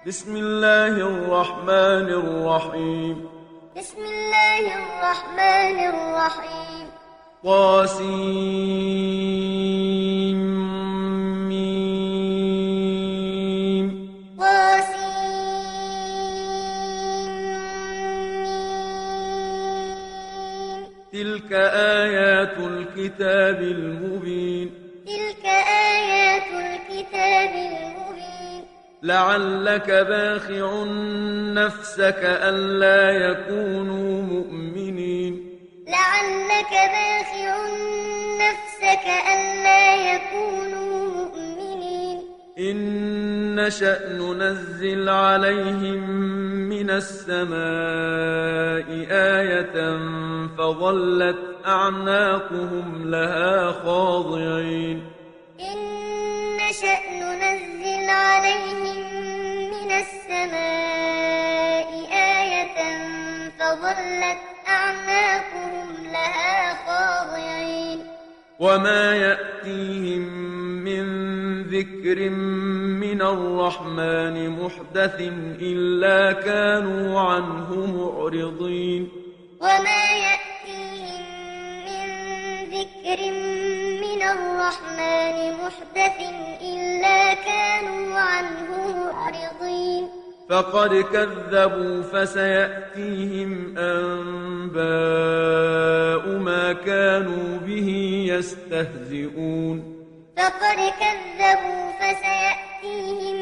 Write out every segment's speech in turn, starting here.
بسم الله الرحمن الرحيم. بسم الله الرحمن الرحيم. طاسيم. طاسيم. تلك آيات الكتاب المبين. تلك آيات الكتاب المبين. لعلك باخع نفسك ألا يكونوا مؤمنين. لعلك باخع نفسك ألا يكونوا مؤمنين. إن نشأ ننزل عليهم من السماء آية فظلت أعناقهم لها خاضعين. إن نشأ ننزل عليهم من السماء آية فظلت أعناقهم لها خاضعين. وما يأتيهم من ذكر من الرحمن محدث إلا كانوا عنه معرضين. وما يأتيهم من ذكر من الرحمن محدث إلا كانوا عنه معرضين. فقد كذبوا فسيأتيهم أنباء ما كانوا به يستهزئون. فقد كذبوا فسيأتيهم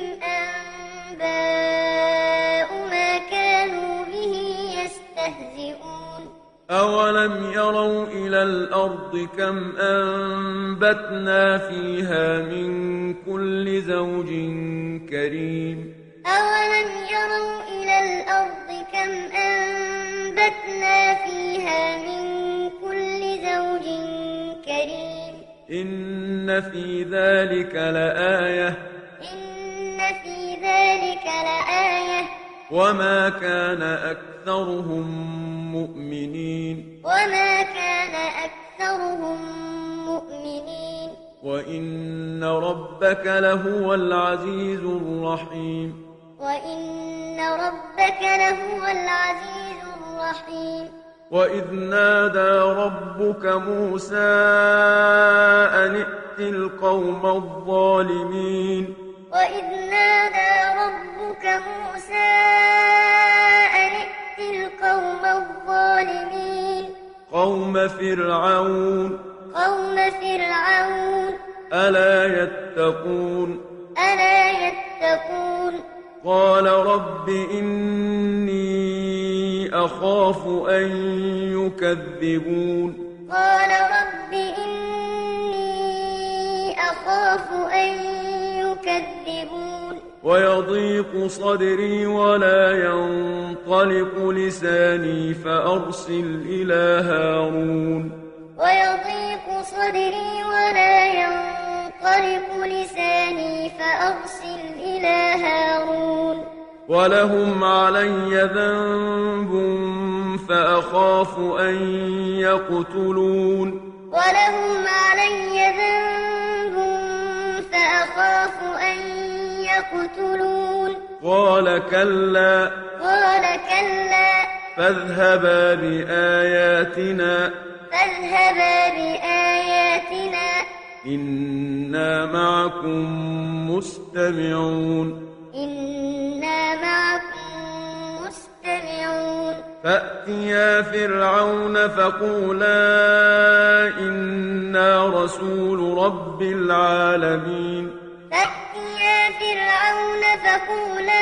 أنباء ما كانوا به يستهزئون. أولم يروا إلى الأرض كم أنبتنا فيها من كل زوج كريم. أولم يروا إلى الأرض كم أنبتنا فيها من كل زوج كريم. إن في ذلك لآية. إن في ذلك لآية. وما كان أكثرهم مؤمنين. وما كان أكثرهم مؤمنين. وإن ربك لهو العزيز الرحيم. وإن ربك لهو العزيز الرحيم. وإذ نادى ربك موسى أن ائت القوم الظالمين. وإذ نادى ربك موسى أن ائت القوم الظالمين. قوم فرعون. قوم فرعون. ألا يتقون. ألا يتقون. قال رب إني أخاف أن يكذبون. قال رب إني أخاف أن يكذبون. ويضيق صدري ولا ينطلق لساني فأرسل إلى هارون. ويضيق صدري ولا ينطلق لساني فأرسل إلى هارون. ولهم علي ذنب فأخاف أن يقتلون. ولهم علي ذنب فأخاف أن يقتلون. قال كلا. قال كلا. فاذهبا بآياتنا. فاذهبا بآياتنا. إنا معكم مستمعون. إنا معكم مستمعون. فأتيا فرعون فقولا إنا رسول رب العالمين. فأتيا فرعون فقولا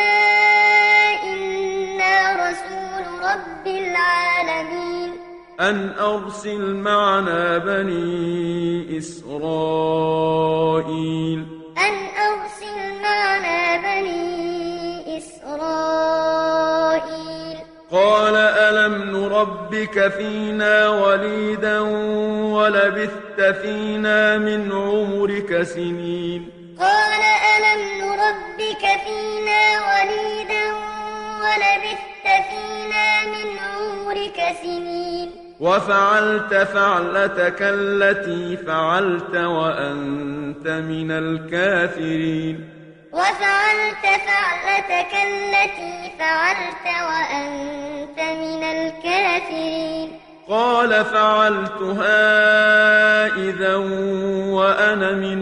إنا رسول رب العالمين. أن أرسل معنا بني إسرائيل. أن أرسل معنا بني إسرائيل. قال ألم نربك فينا وليدا ولبثت فينا من عمرك سنين. قال ألم نربك فينا وليدا ولبثت فينا من عمرك سنين. وفعلت فعلتك التي فعلت وأنت من الكافرين. وفعلت فعلت فعلتك التي فعلت وأنت من الكافرين قال فعلتها إذا وأنا من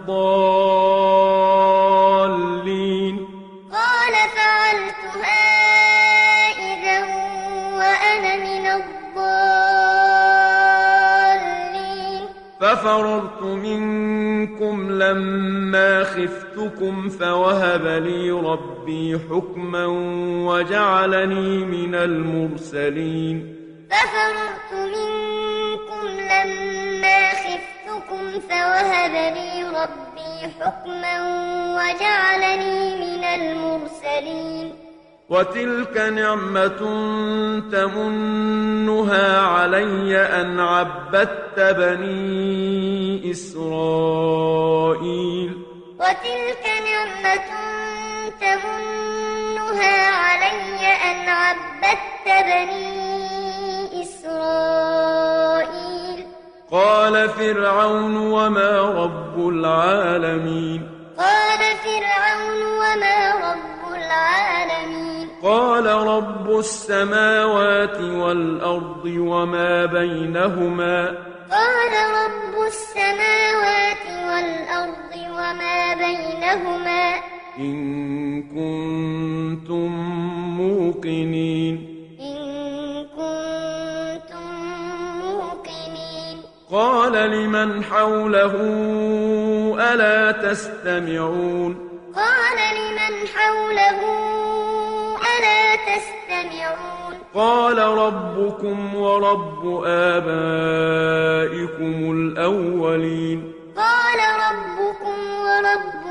الضالين قال فعلتها إذا وأنا من الضالين ففررت منكم لما خفتكم فوهب لي ربي حكما وجعلني من المرسلين ففررت منكم لما خفتكم فوهب لي ربي حكما وجعلني من المرسلين وتلك نعمة تمنها علي أن عبدت بني إسرائيل وتلك نعمة تمنها علي أن عبدت بني إسرائيل قال فرعون وما رب العالمين قال فرعون وما رب العالمين قال رب السماوات والأرض وما بينهما قال رب السماوات والأرض وما بينهما إن كنتم موقنين قال لمن حوله ألا تستمعون قال لمن حوله ألا تستمعون قال ربكم ورب آبائكم الأولين قال ربكم ورب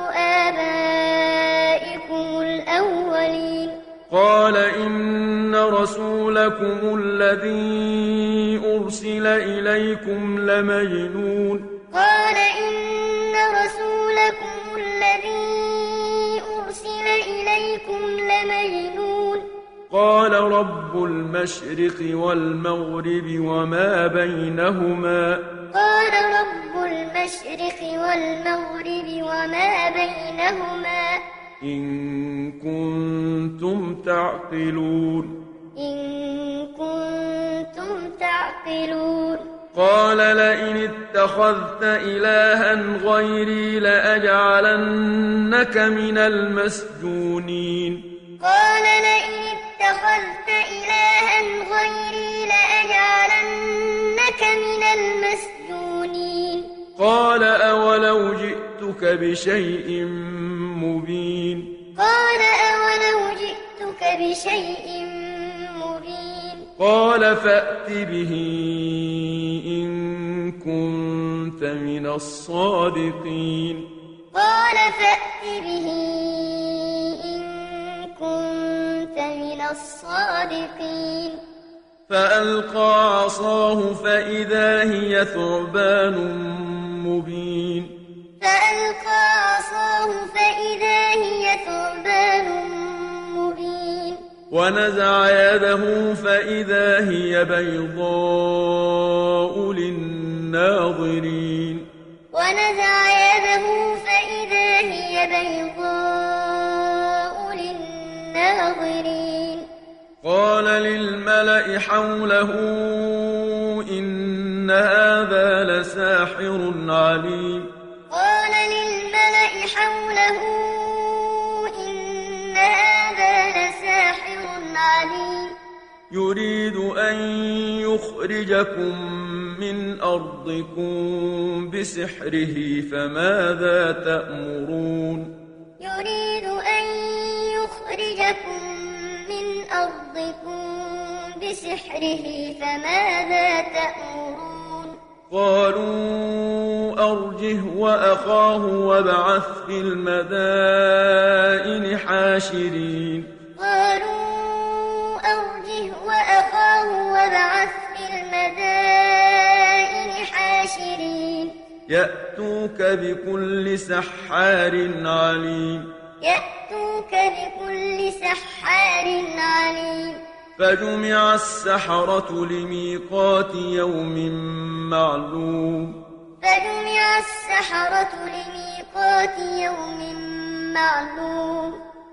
آبائكم الأولين قال إن رسولكم الذي أرسل إليكم لمجنون قال إن رسولكم الذي أرسل إليكم لمجنون قال رب المشرق والمغرب وما بينهما قال رب المشرق والمغرب وما بينهما إن كنتم تعقلون إن كنتم تعقلون قال لئن اتخذت إلها غيري لأجعلنك من المسجونين قال لئن اتخذت إلها غيري لأجعلنك من المسجونين قال أولو جئتك بشيء مبين قال أولو جئتك بشيء مبين قال فأت به إن كنت من الصادقين قال فأت به إن كنت من الصادقين فألقى عصاه فإذا هي ثعبان مبين فألقى عصاه فإذا هي ثعبان مبين ونزع يده فإذا هي بيضاء للناظرين ونزع يده فإذا هي بيضاء للناظرين قال للملأ حوله إن هذا لساحر عليم قال للملأ حوله إن هذا لساحر عليم يريد أن يخرجكم من أرضكم بسحره فماذا تأمرون يريد أن يخرجكم من أرضكم بسحره فماذا تأمرون قالوا أرجه وأخاه وابعث في المدائن حاشرين قالوا أرجه وأخاه وابعث في المدائن حاشرين يأتوك بكل سحار عليم يأتوك بكل سحار عليم فجمع السحرة لميقات يوم معلوم فجمع السحرة لميقات يوم معلوم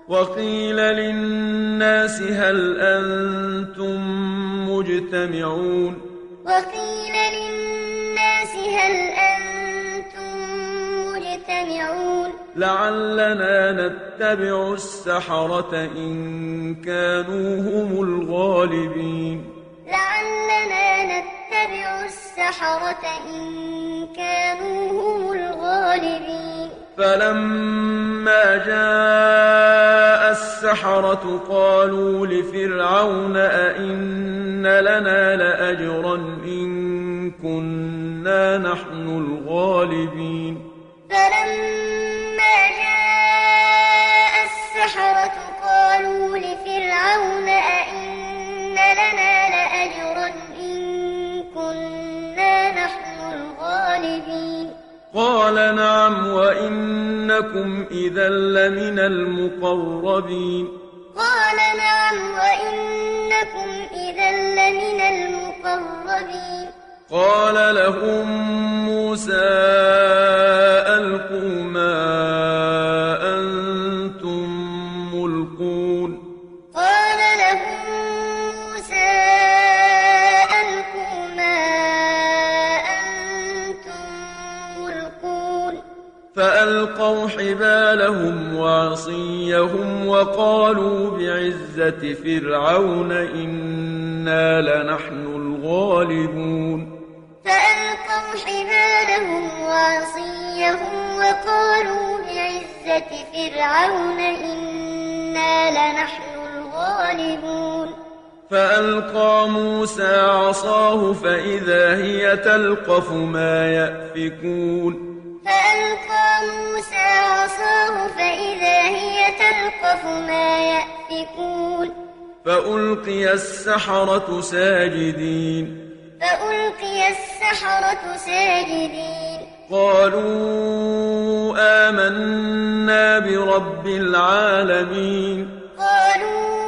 وقيل للناس هل أنتم مجتمعون وقيل للناس هل أنتم مجتمعون لعلنا نتبع السحرة إن كانوا هم الغالبين لعلنا نتبع السحرة إن كانوا هم الغالبين فلما جاء السحرة قالوا لفرعون أئن لنا لأجرا إن كنا نحن الغالبين فلما جاء السحرة قالوا لفرعون أئن لنا لأجرا إن كنا نحن الغالبين قال نعم وإنكم إذا لمن المقربين قال نعم وإنكم إذا لمن المقربين قال لهم موسى ألقوا ما أنتم ملقون قال لهم موسى ألقوا ما أنتم ملقون فألقوا حبالهم وعصيهم وقالوا بعزة فرعون إنا لنحن الغالبون فألقوا حبالهم وعصيهم وقالوا بعزة فرعون إنا لنحن الغالبون فألقى موسى عصاه فإذا هي تلقف ما يأفكون فألقى موسى عصاه فإذا هي تلقف ما يأفكون فألقي السحرة ساجدين فألقي السحرة ساجدين قالوا آمنا برب العالمين قالوا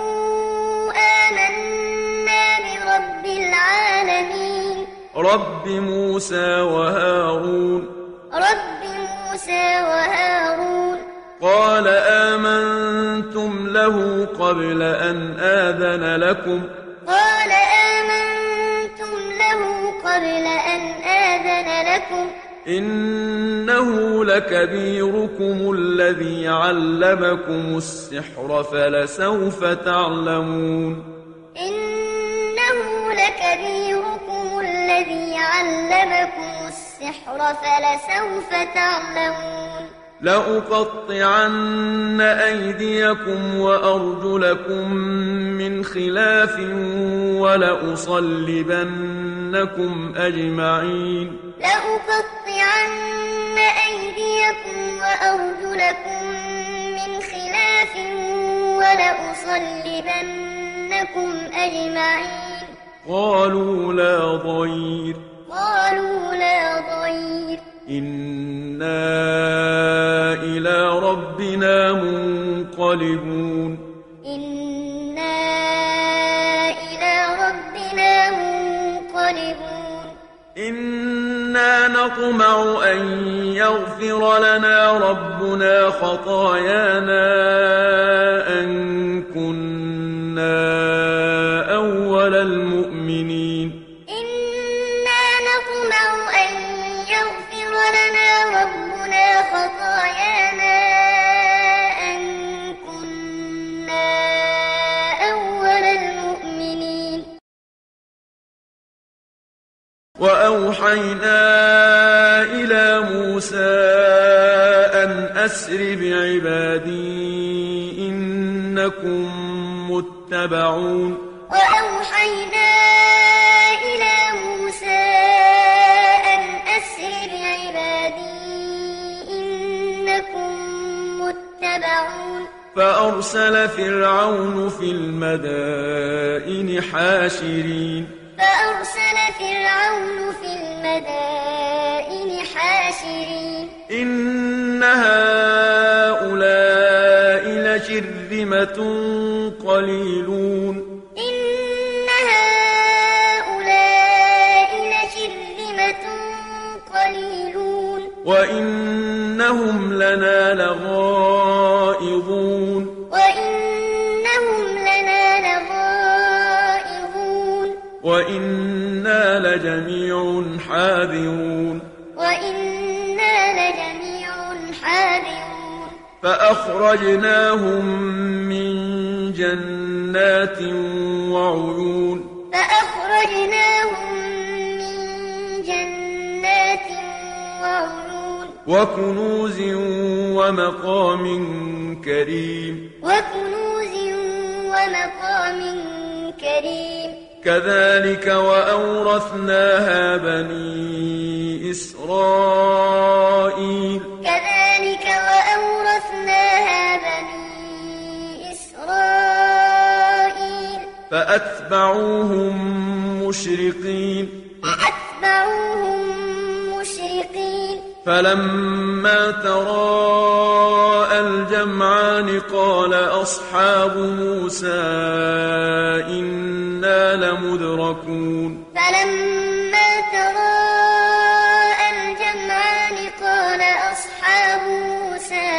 آمنا برب العالمين رب موسى وهارون رب موسى وهارون قال آمنتم له قبل أن آذن لكم قال آمنتم له قبل أن آذن لكم إنه لكبيركم الذي علمكم السحر فلسوف تعلمون إنه لكبيركم الذي علمكم السحر فلسوف تعلمون لأقطعن أيديكم وأرجلكم من خلاف ولأصلبنكم أجمعين لأقطعن أيديكم وأرجلكم من خلاف ولأصلبنكم أجمعين قالوا لا ضير قالوا لا ضير إنا إلى ربنا منقلبون إنا إلى ربنا منقلبون إنا نطمع أن يغفر لنا ربنا خطايانا أن كنا أول المؤمنين إنا نطمع أن يغفر لنا ربنا خطايانا أن كنا أول المؤمنين وأوحينا إلى موسى أن أسر بعبادي إنكم متبعون وأوحينا إلى موسى أن أسر بعبادي إنكم متبعون فأرسل فرعون في المدائن حاشرين فأرسل فرعون في المدائن حاشرين إن هؤلاء لشرذمة قليلون إن هؤلاء لشرذمة قليلون وإنهم لنا لغائظون وإنهم لنا لغائظون وإنا لجميع حاذرون وإنا لجميع حاذرون فأخرجناهم من جنات وعيون فأخرجناهم من جنات وعيون وكنوز ومقام كريم وكنوز ومقام كريم كذلك وأورثناها بني إسرائيل كذلك وأورثناها بني إسرائيل فأتبعوهم مشرقين فلما تراءى الجمعان قال أصحاب موسى إنا لمدركون فلما تراءى الجمعان قال أصحاب موسى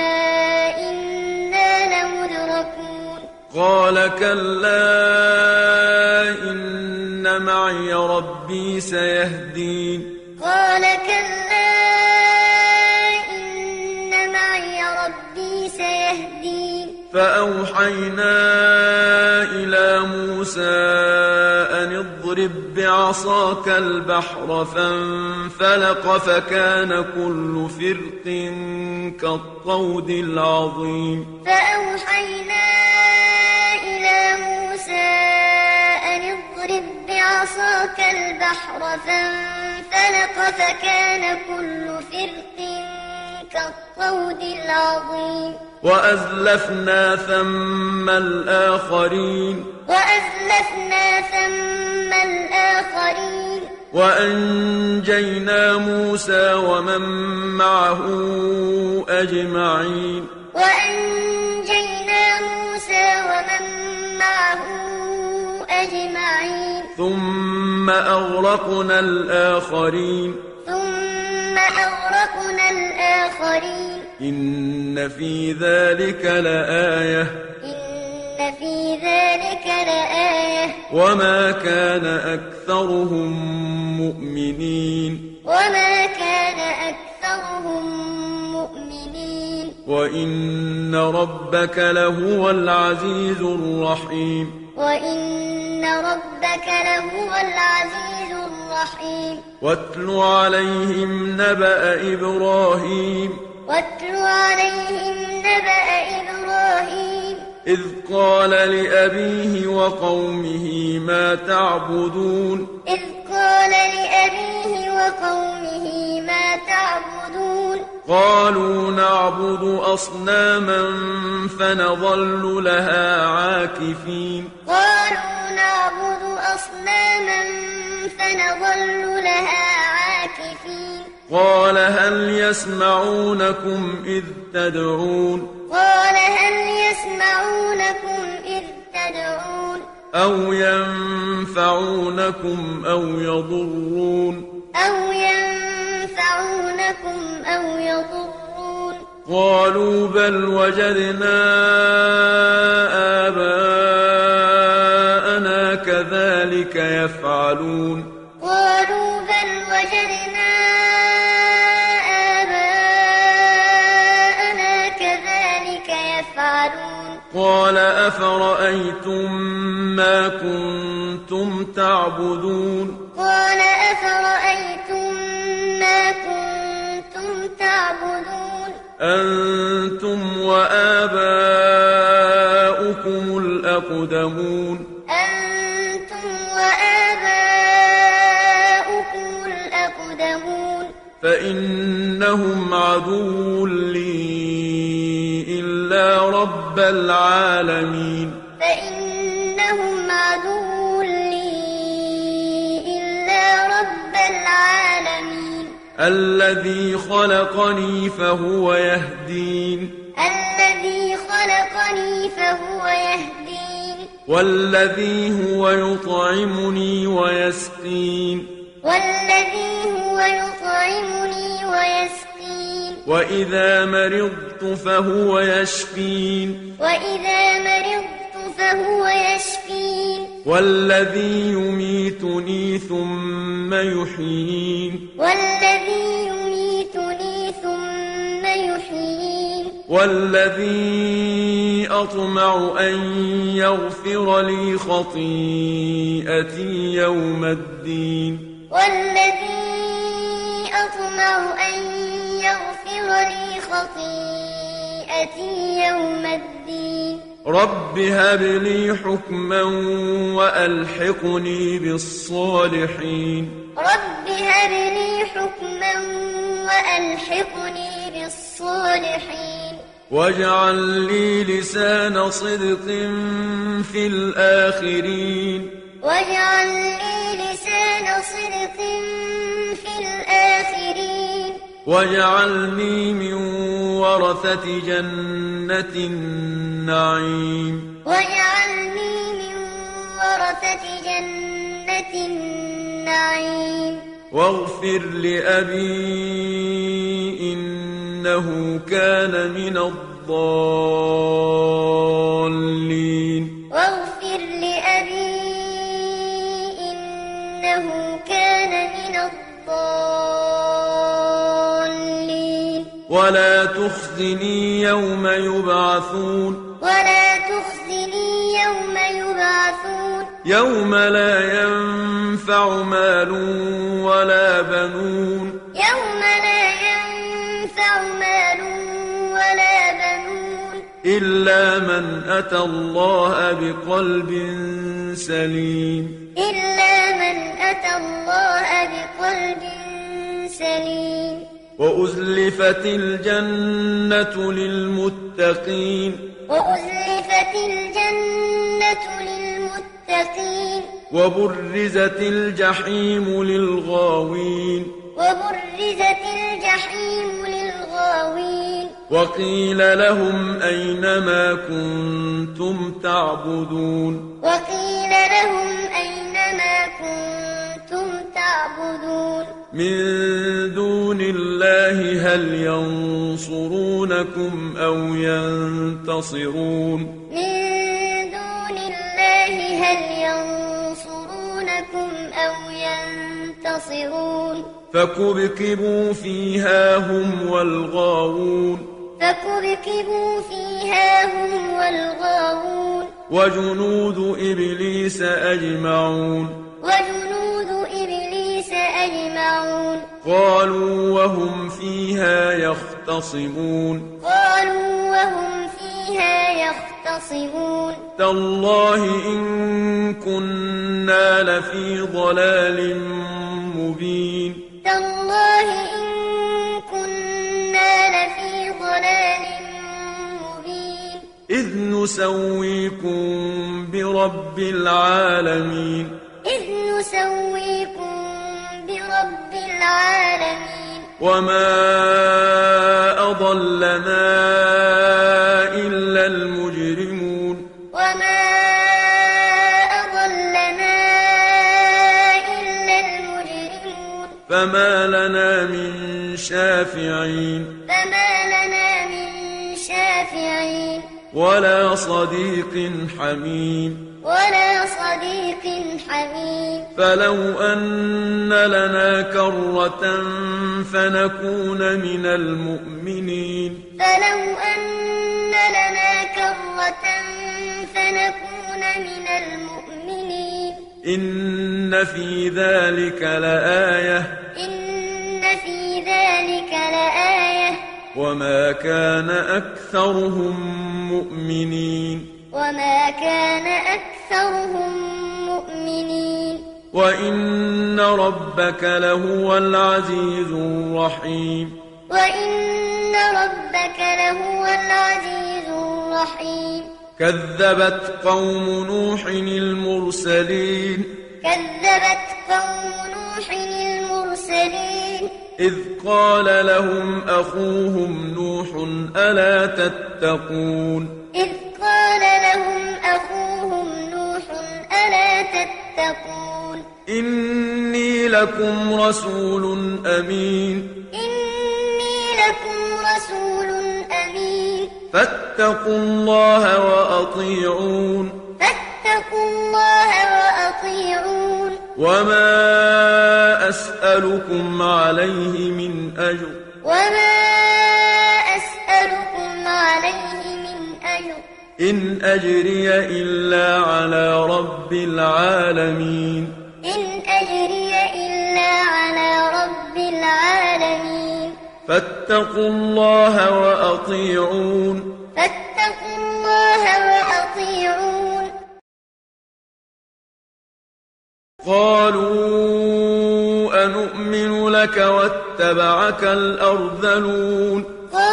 إنا لمدركون قال كلا إن معي ربي سيهدين قال كلا إن معي ربي سيهدين فأوحينا إلى موسى أن اضرب بعصاك البحر فانفلق فكان كل فرق كالطود العظيم فأوحينا إلى موسى أن اضرب بعصاك البحر فانفلق فكان كل فرق كالطود العظيم وأزلفنا ثم الآخرين وأنجينا موسى ومن معه أجمعين ثم أغرقنا الآخرين إن في ذلك لآية وما كان أكثرهم مؤمنين وإن ربك لهو العزيز الرحيم واتل عليهم نبأ إبراهيم إذ قال لأبيه وقومه ما تعبدون قالوا نعبد أصناما فنظل لها عاكفين قال هل يسمعونكم إذ تدعون أو ينفعونكم أو يضرون قالوا بل وجدنا آباءنا كذلك يفعلون قال أفرأيتم ما كنتم تعبدون أنتم وآباؤكم الأقدمون فإنهم عدو لي إلا رب العالمين الذي خلقني فهو يهدين والذي هو يطعمني ويسقين وإذا مرضت فهو يشفين وإذا مرضت فهو يشفين والذي يميتني ثم يحيين والذي يميتني ثم يحيين والذي أطمع أن يغفر لي خطيئتي يوم الدين والذي أطمع أن يغفر لي خطيئتي يوم الدين رب هب لي حكما وألحقني بالصالحين رب هب لي حكما وألحقني بالصالحين واجعل لي لسان صدق في الآخرين واجعل لي لسان صدق في الآخرين واجعلني من ورثة جنة النعيم واجعلني من ورثة جنة النعيم واغفر لأبي إنه كان من الضالين واغفر لأبي إنه كان من الضالين ولا تخزني يوم يبعثون ولا تخزني يوم يبعثون يوم لا ينفع مال ولا بنون يوم لا ينفع مال ولا بنون إلا من أتى الله بقلب سليم إلا من أتى الله بقلب سليم وأزلفت الجنة للمتقين وأزلفت الجنة للمتقين وبرزت الجحيم للغاوين وبرزت الجحيم للغاوين وقيل لهم أين ما كنتم تعبدون وقيل لهم أين ما كنتم تعبدون من دون الله هل ينصرونكم أو ينتصرون من دون الله هل ينصرونكم أو ينتصرون فكبكبوا فيها هم والغاوون فكبكبوا فيها هم والغاوون وجنود إبليس أجمعون وجنود إبليس أجمعون قالوا وهم فيها يختصمون قالوا وهم فيها يختصمون تالله إن كنا لفي ضلال مبين تالله إن كنا لفي ضلال مبين إذ نسويكم برب العالمين إذ نسويكم برب العالمين وما أضلنا إلا المجرمون وما أضلنا إلا المجرمون فما لنا من شافعين فما لنا من شافعين ولا صديق حميم ولا صديق حميم فلو أن لنا كرة فنكون من المؤمنين فلو أن لنا كرة فنكون من المؤمنين إن في ذلك لآية إن في ذلك لآية وما كان أكثرهم مؤمنين وما كان أكثرهم مؤمنين وإن ربك لهو العزيز الرحيم وإن ربك لهو العزيز الرحيم كذبت قوم نوح المرسلين كذبت قوم نوح المرسلين إذ قال لهم أخوهم نوح ألا تتقون إذ قال لهم أخوهم نوح ألا تتقون إني لكم رسول أمين إني لكم فاتقوا الله وأطيعون وما أسألكم عليه من أجر إن أجري إلا على رب العالمين فاتقوا الله وأطيعون قالوا أنؤمن لك واتبعك الأرذلون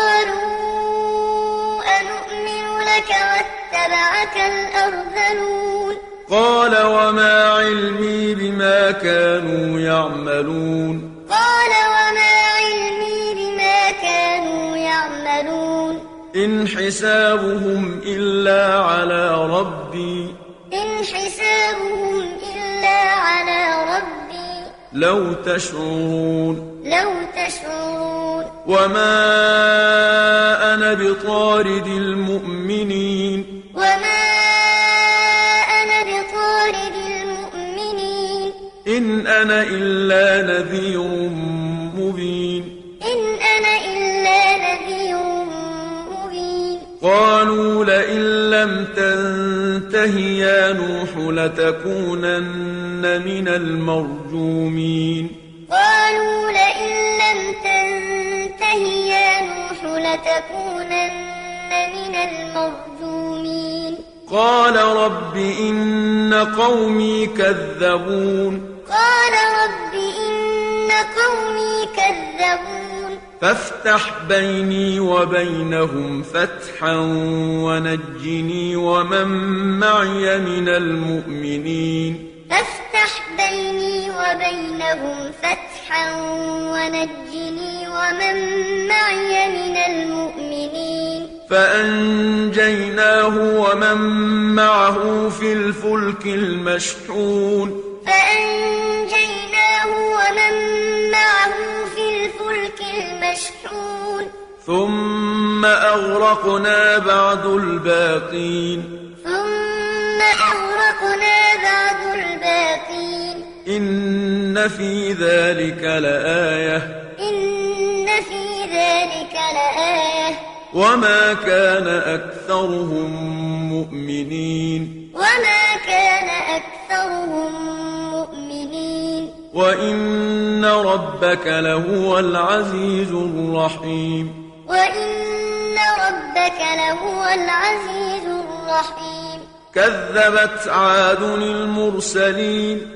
قال وما علمي بما كانوا يعملون إن حسابهم إلا على ربي لو تشعرون وما أنا بطارد المؤمنين إن أنا إلا نذير مبين قالوا لئن لم تنته يا نوح لتكونن من المرجومين قال رب إن قومي كذبون فافتح بيني وبينهم فتحا ونجني ومن معي من المؤمنين فأنجيناه ومن معه في الفلك المشحون ثم أغرقنا بعد الباقين إن في ذلك لآية وما كان أكثرهم مؤمنين وإن ربك لهو العزيز الرحيم كذبت عاد المرسلين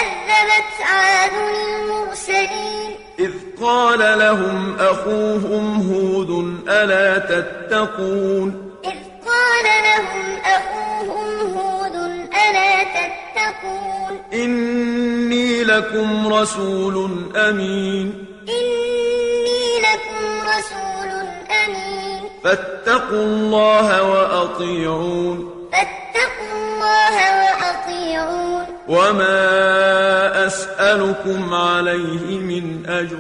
إذ قال لهم أخوهم هود ألا تتقون إني لكم رسول أمين فاتقوا الله وأطيعون وما أسألكم عليه من أجر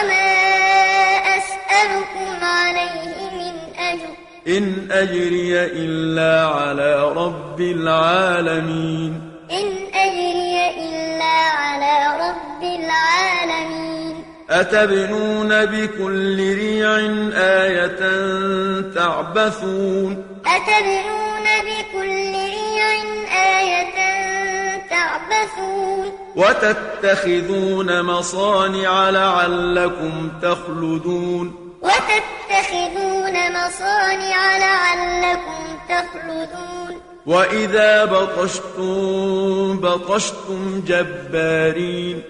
إن أجري إلا على رب العالمين أتبنون بكل ريع آية تعبثون وتتخذون مصانع لعلكم تخلدون وإذا بطشتم بطشتم جبارين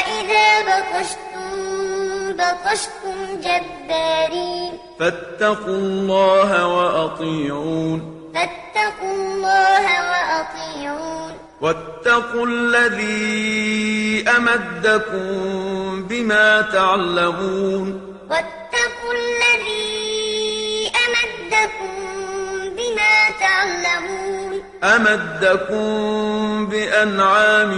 فاتقوا الله وأطيعون واتقوا الذي أمدكم بما تعلمون أمدكم بأنعام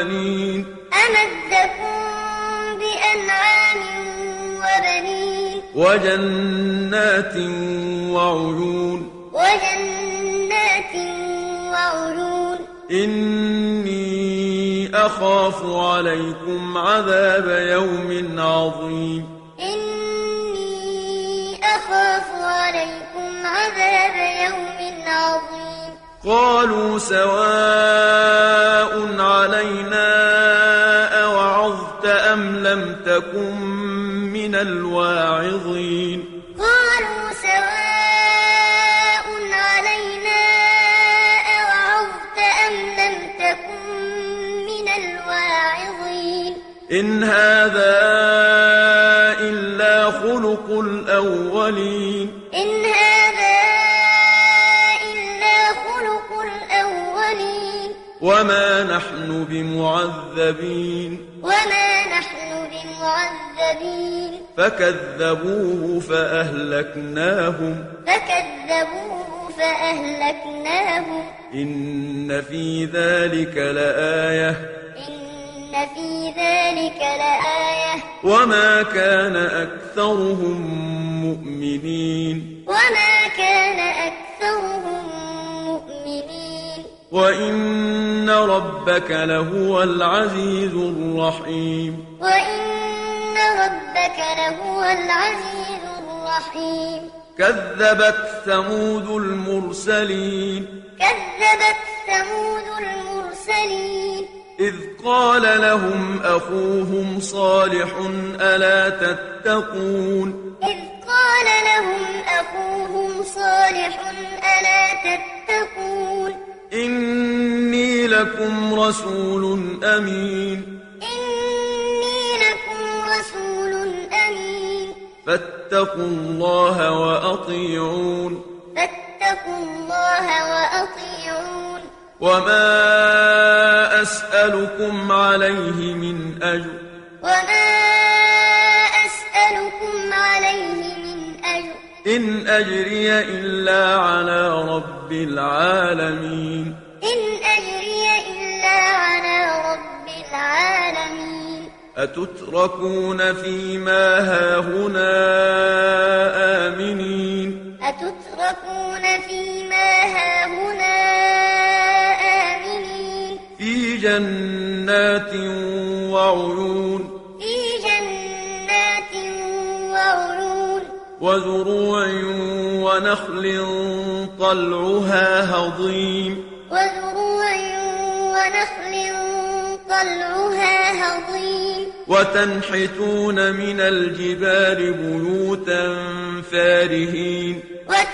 وبنين وجنات وعيون وجنات وعيون إني أخاف عليكم عذاب يوم عظيم إني أخاف عليكم عذاب يوم عظيم قالوا سواء علينا أوعظت أم لم تكن من الواعظين قالوا سواء علينا أوعظت أم لم تكن من الواعظين إن هذا إلا خلق الأولين إن هذا إلا خلق الأولين وما نحن بمعذبين وما نحن بمعذبين فكذبوه فأهلكناهم إن في ذلك لآية وما كان أكثرهم مؤمنين وإن ربك لهو العزيز الرحيم كذبت ثمود المرسلين إذ قال لهم أخوهم صالح ألا تتقون إني لكم رسول أمين فاتقوا الله وأطيعون وما أسألكم عليه من أجر إن أجري إلا على رب العالمين أتتركون فيما هاهنا آمنين في جنات وعيون وزروع ونخل طلعها هضيم وتنحتون من الجبال بيوتا فارهين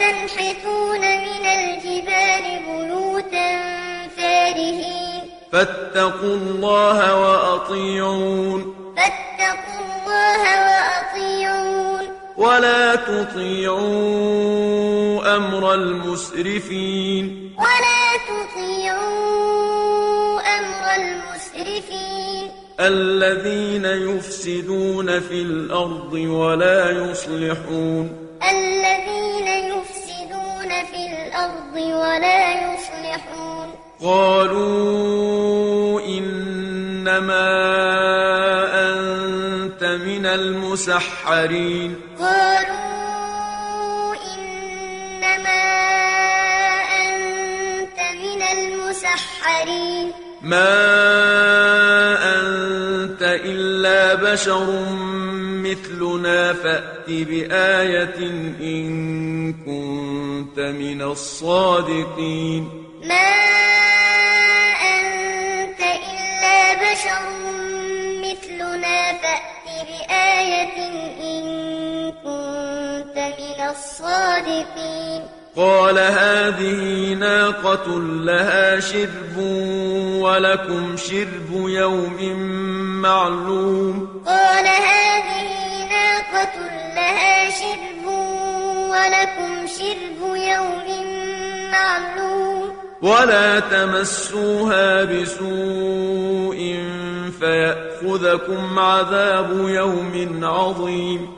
فاتقوا الله وأطيعون ولا تطيعوا أمر المسرفين الذين يفسدون في الأرض ولا يصلحون قالوا إنما أنت من المسحرين ما أنت إلا بشر مثلنا فأت بآية إن كنت من الصادقين قال هذه ناقة لها شرب ولكم شرب يوم معلوم ولا تمسوها بسوء فيأخذكم عذاب يوم عظيم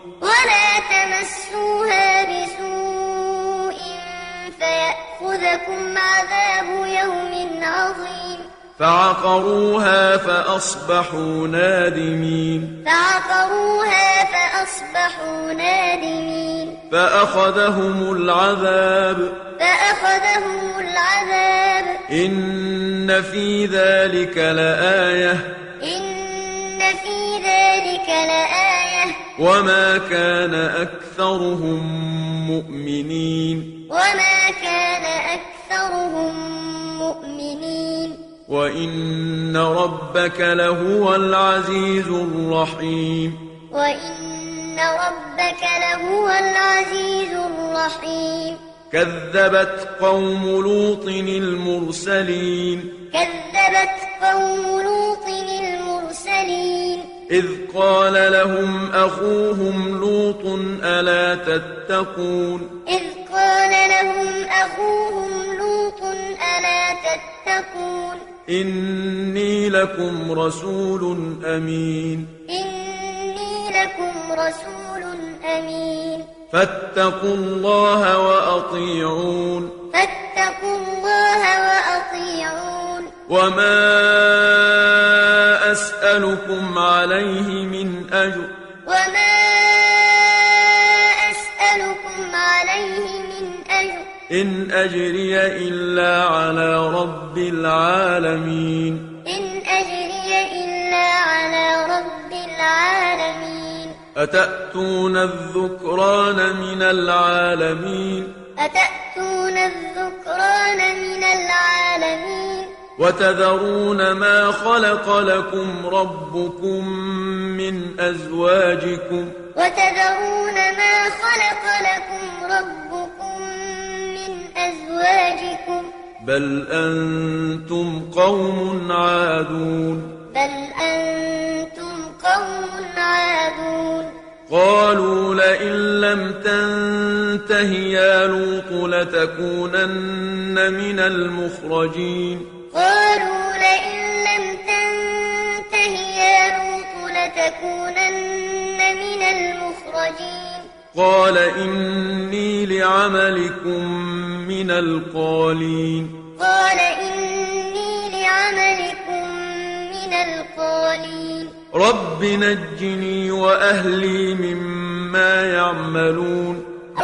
فعقروها فأصبحوا نادمين. فأخذهم العذاب. إن في ذلك لآية. وما كان أكثرهم مؤمنين. وإن ربك لهو العزيز الرحيم. كذبت قوم لوط المرسلين. إذ قال لهم أخوهم لوط ألا تتقون. إني لكم رسول أمين. فاتقوا الله وأطيعون. وما أسألكم عليه من أجر. إن أجري إلا على رب العالمين. أتأتون الذكران من العالمين. وتذرون ما خلق لكم ربكم من أزواجكم. بل أنتم قوم عادون. قالوا لئن لم تنته يا لوط لتكونن من المخرجين. قال إني لعملكم من القالين. رب نجني وأهلي مما يعملون.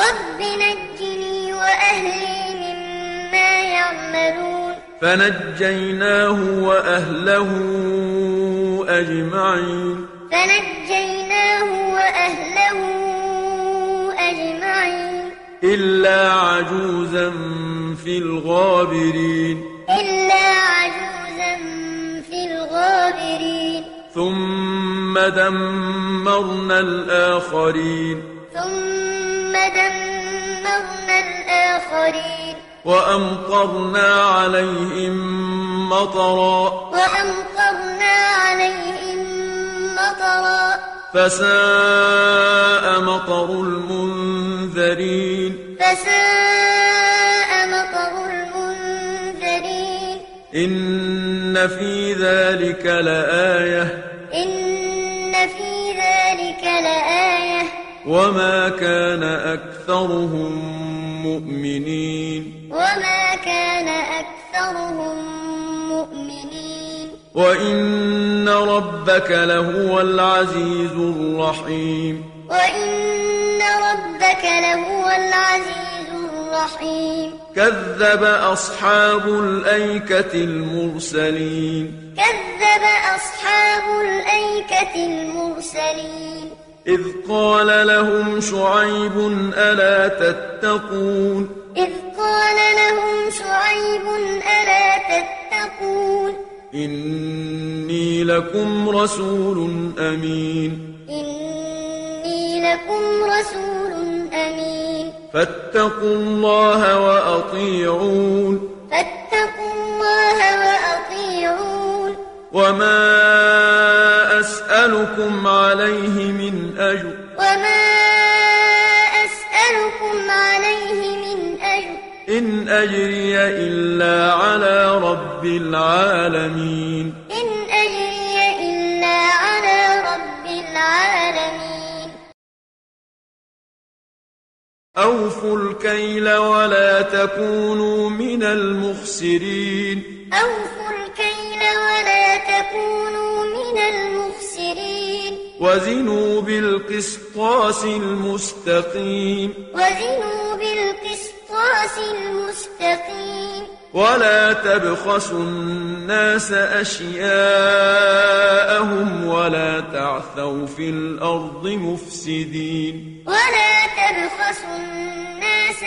فنجيناه وأهله أجمعين. إلا عجوزا في الغابرين. ثم دمرنا الآخرين. وأمطرنا عليهم مطرا. فساء مطر المنذرين. إن في ذلك لآية. وما كان أكثرهم مؤمنين. وإن ربك لهو العزيز الرحيم. كذب أصحاب الأيكة المرسلين. إذ قال لهم شعيب ألا تتقون. إني لكم رسول أمين. فاتقوا الله وأطيعون. وما أسألكم عليه من أجر. إن أجري إلا على رب العالمين. أوفوا الكيل ولا تكونوا من المخسرين. أوفوا الكيل وزنوا بالقسطاس المستقيم وزنوا بالقسطاس المستقيم ولا تبخسوا الناس أشياءهم ولا تعثوا في الأرض مفسدين ولا تبخسوا الناس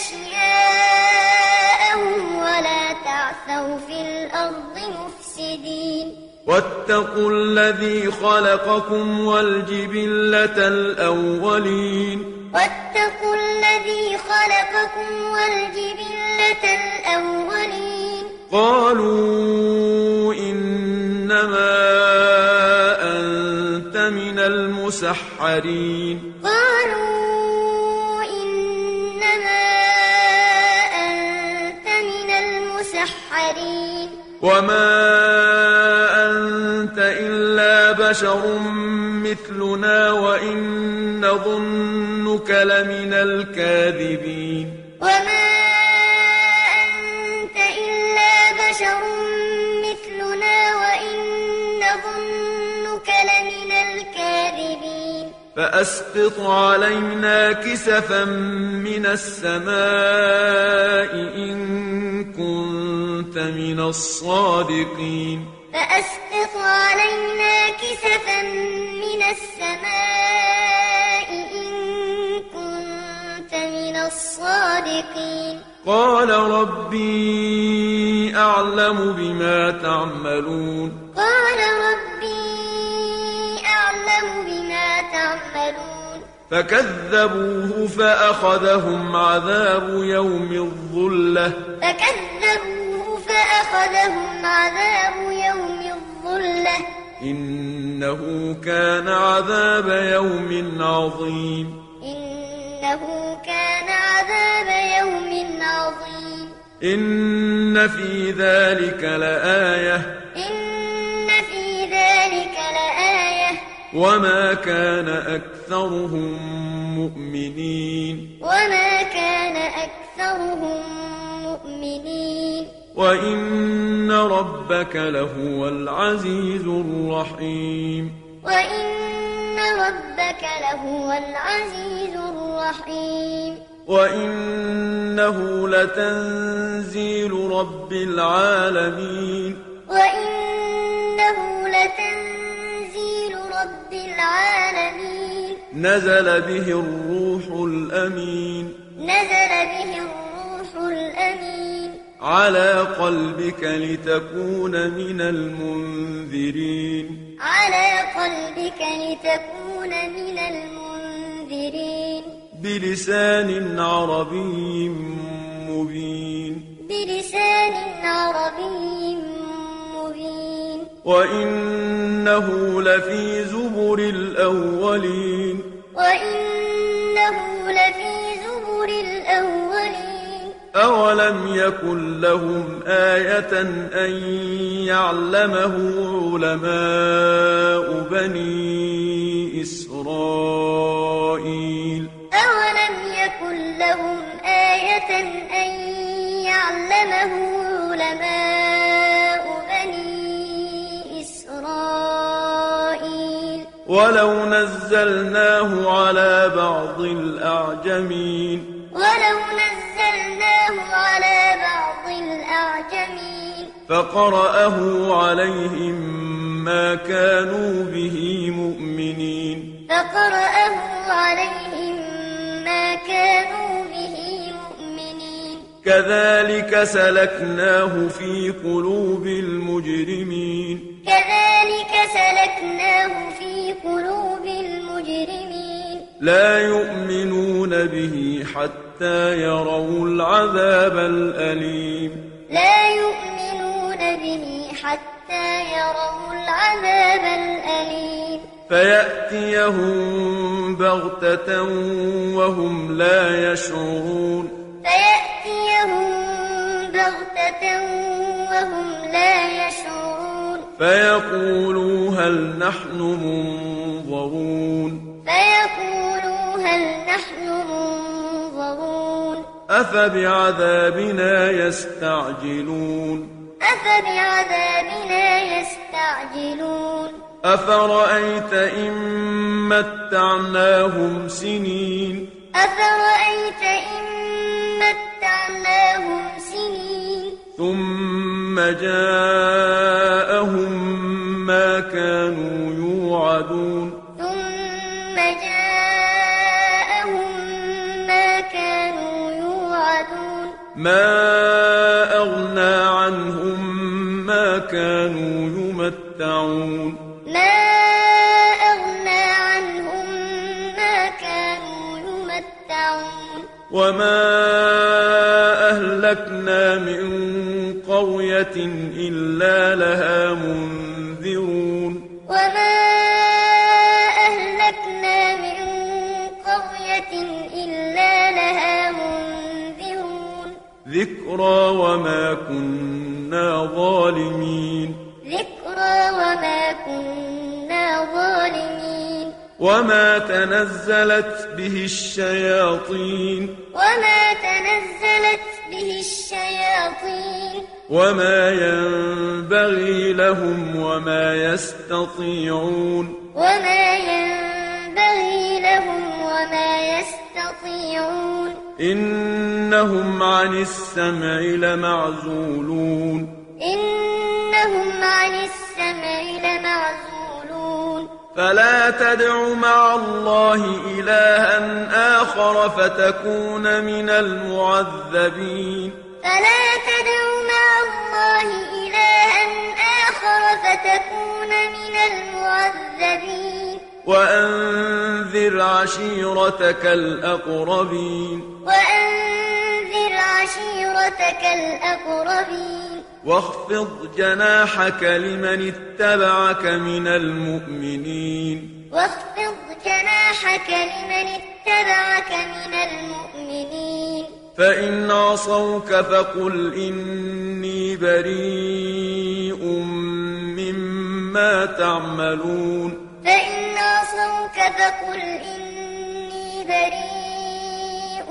أشياءهم ولا تعثوا في الأرض مفسدين واتقوا الذي خلقكم والجبلة الأولين واتقوا الذي خلقكم والجبلة الأولين قالوا إنما أنت من المسحرين قالوا إنما أنت من المسحرين وما أنت إلا بشر مثلنا وإن نظنك لمن الكاذبين وما أنت إلا بشر مثلنا وإن نظنك لمن الكاذبين فأسقط علينا كسفا من السماء إن كنت من الصادقين فأسقط علينا كسفا من السماء إن كنت من الصادقين قال ربي أعلم بما تعملون قال ربي أعلم بما تعملون فكذبوه فأخذهم عذاب يوم الظلة فكذبوه فأخذهم عذاب يوم الظلة إنه كان عذاب يوم عظيم إنه كان عذاب يوم عظيم إن في ذلك لآية إن في ذلك لآية وما كان أكثرهم مؤمنين وما كان أكثرهم مؤمنين وإن ربك لهو العزيز الرحيم وإن ربك لهو العزيز الرحيم وإنه لتنزيل رب العالمين وإنه لتنزيل رب العالمين نزل به الروح الأمين نزل به الروح الأمين على قلبك لتكون من المنذرين على قلبك لتكون من المنذرين بلسان عربي مبين بلسان عربي مبين وإنه لفي زبر الأولين وإنه لفي زبر الأولين أولم يكن لهم آية أن يعلمه علماء بني إسرائيل أولم يكن لهم آية أن يعلمه علماء بني إسرائيل ولو نزلناه على بعض الأعجمين ولو نزلناه على بعض الأعجمين فقرأه عليهم ما كانوا به مؤمنين فقرأه عليهم ما كانوا به مؤمنين كذلك سلكناه في قلوب المجرمين كذلك سلكناه في قلوب المجرمين لا يؤمنون به حتى يروا العذاب الأليم لا يؤمنون به حتى يروا العذاب الأليم فيأتيهم بغتة وهم لا يشعرون فيأتيهم بغتة وهم لا يشعرون فيقولوا هل نحن منظرون فيقولوا هل نحن منظرون أفبعذابنا يستعجلون أفبعذابنا يستعجلون أفرأيت إن متعناهم سنين أفرأيت إن متعناهم سنين ثم جاءهم ما كانوا يوعدون ثم جاءهم ما كانوا يوعدون ما أغنى عنهم ما كانوا يمتعون ما أغنى عنهم ما كانوا يمتعون وما أهلكنا من قرية إلا لها منذرون وما أهلكنا من قرية إلا لها منذرون ذكرى وما كنا ظالمين ذكرى وما كنا ظالمين وما تنزلت به الشياطين وما تنزلت به الشياطين وما ينبغي لهم وما يستطيعون وما ينبغي لهم وما يستطيعون إنهم عن السمع لمعزولون إنهم عن السمع لمعزولون فلا تدع مع الله إلها آخر فتكون من المعذبين فلا تدع مع الله إلها آخر فتكون من المعذبين وأنذر عشيرتك الأقربين وأنذر عشيرتك الأقربين واخفض جناحك لمن اتبعك من المؤمنين واخفض جناحك لمن اتبعك من المؤمنين فإن عصوك فقل إني بريء مما تعملون فإن عصوك فقل إني بريء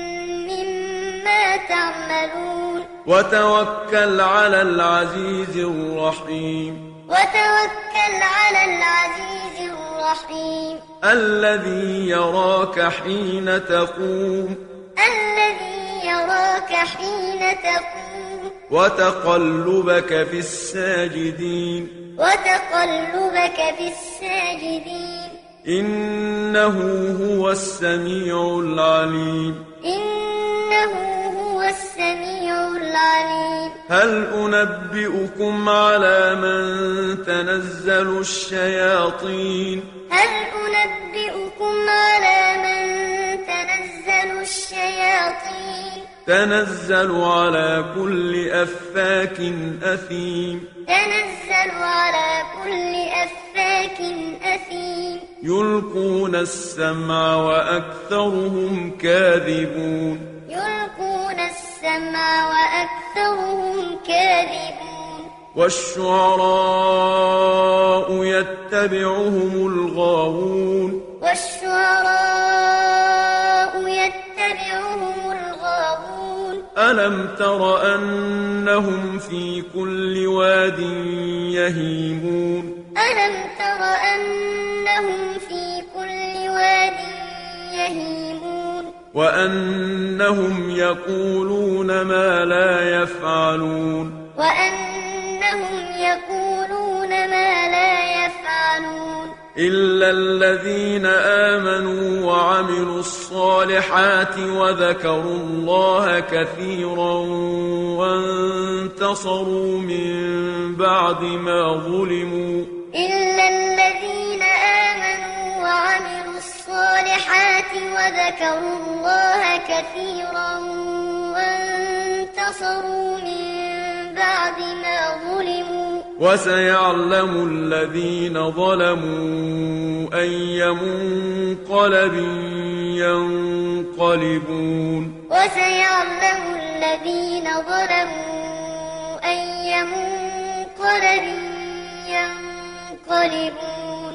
مما تعملون وتوكل على العزيز الرحيم وتوكل على العزيز الرحيم الذي يراك حين تقوم الذي يراك حين تقوم وتقلبك في الساجدين وتقلبك في الساجدين إنه هو السميع العليم إنه هو السميع العليم هل أنبئكم على من تنزل الشياطين هل أنبئكم على من تنزل الشياطين تنزل على كل أفاك أثيم تنزل على كل أفاك أثيم يلقون السمع وأكثرهم كاذبون يلقون السمع وأكثرهم كاذبون والشعراء يتبعهم الغاوون والشعراء يتبعهم الغاوون ألم تر أنهم في كل واد يهيمون ألم تر أنهم في كل واد يهيمون وأنهم يقولون ما لا يفعلون وأنهم يقولون ما لا يفعلون إلا الذين آمنوا وعملوا الصالحات وذكروا الله كثيرا وانتصروا من بعد ما ظلموا إلا الذين آمنوا وعملوا الصالحات وذكروا الله كثيرا وانتصروا من بعد ما ظلموا وسيعلم الذين ظلموا أي منقلب ينقلبون وسيعلم الذين ظلموا أي منقلب ينقلبون